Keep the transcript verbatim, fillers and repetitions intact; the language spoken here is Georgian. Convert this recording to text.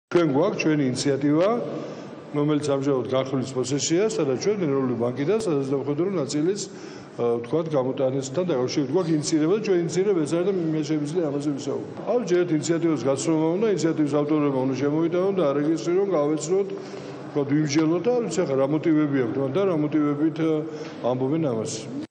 ჩვენ გვაქვს ჩვენი ინიციატივა, რომელიც ამჟამად გახსნის პროცესია, სადაც ჩვენ ეროვნული ბანკიდან საზოგადოებრივი ნაწილის თქვათ გამოტანასთან დაკავშირებით გვაქვს ინიციირება და ჩვენ ინიციირება ეს არის და მე შემიძლია ამაზე ვისაუბრო. ამ ჯერ ინიციატივას გაცნობა უნდა, ინიციატივის ავტორებმა უნდა შემოვიდანონ და არეგისტრირონ, გავეცნოთ, ვიმსჯელოთ და ვიცი ახლა რა მოტივები აქვს და რა მოტივებით ამბობენ ამას.